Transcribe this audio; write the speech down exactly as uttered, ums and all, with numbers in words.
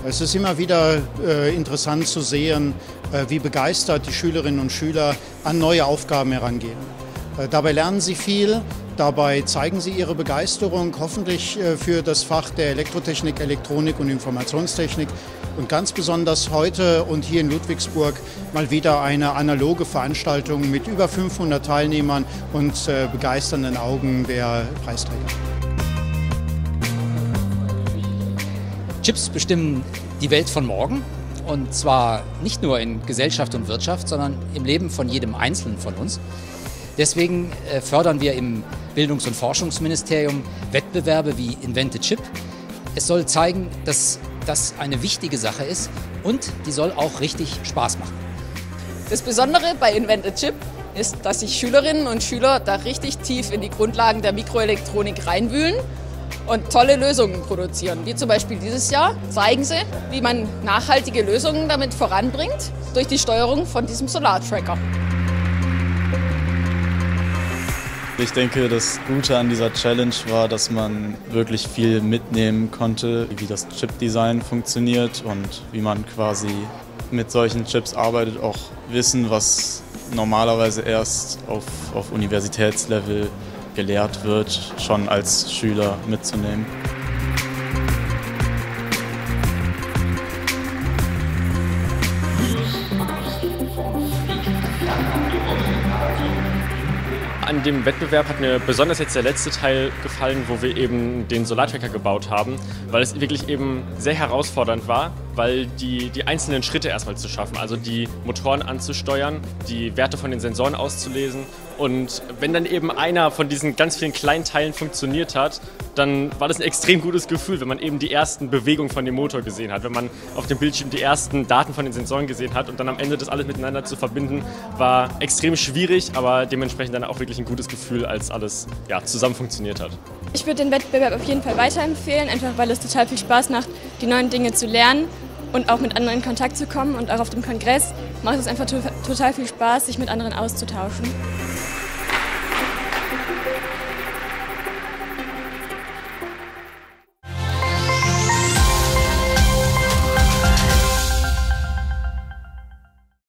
Es ist immer wieder äh, interessant zu sehen, äh, wie begeistert die Schülerinnen und Schüler an neue Aufgaben herangehen. Äh, dabei lernen sie viel, dabei zeigen sie ihre Begeisterung hoffentlich äh, für das Fach der Elektrotechnik, Elektronik und Informationstechnik. Und ganz besonders heute und hier in Ludwigsburg mal wieder eine analoge Veranstaltung mit über fünfhundert Teilnehmern und äh, begeisternden Augen der Preisträger. Chips bestimmen die Welt von morgen, und zwar nicht nur in Gesellschaft und Wirtschaft, sondern im Leben von jedem Einzelnen von uns. Deswegen fördern wir im Bildungs- und Forschungsministerium Wettbewerbe wie Invent a Chip. Es soll zeigen, dass das eine wichtige Sache ist, und die soll auch richtig Spaß machen. Das Besondere bei Invent a Chip ist, dass sich Schülerinnen und Schüler da richtig tief in die Grundlagen der Mikroelektronik reinwühlen und tolle Lösungen produzieren. Wie zum Beispiel dieses Jahr zeigen sie, wie man nachhaltige Lösungen damit voranbringt, durch die Steuerung von diesem Solartracker. Ich denke, das Gute an dieser Challenge war, dass man wirklich viel mitnehmen konnte, wie das Chip-Design funktioniert und wie man quasi mit solchen Chips arbeitet. Auch Wissen, was normalerweise erst auf, auf Universitätslevel gelehrt wird, schon als Schüler mitzunehmen. An dem Wettbewerb hat mir besonders jetzt der letzte Teil gefallen, wo wir eben den Solartracker gebaut haben, weil es wirklich eben sehr herausfordernd war, weil die, die einzelnen Schritte erstmal zu schaffen, also die Motoren anzusteuern, die Werte von den Sensoren auszulesen, und wenn dann eben einer von diesen ganz vielen kleinen Teilen funktioniert hat, dann war das ein extrem gutes Gefühl, wenn man eben die ersten Bewegungen von dem Motor gesehen hat, wenn man auf dem Bildschirm die ersten Daten von den Sensoren gesehen hat, und dann am Ende das alles miteinander zu verbinden, war extrem schwierig, aber dementsprechend dann auch wirklich ein gutes Gefühl, als alles ja, zusammen funktioniert hat. Ich würde den Wettbewerb auf jeden Fall weiterempfehlen, einfach weil es total viel Spaß macht, die neuen Dinge zu lernen und auch mit anderen in Kontakt zu kommen, und auch auf dem Kongress macht es einfach total viel Spaß, sich mit anderen auszutauschen.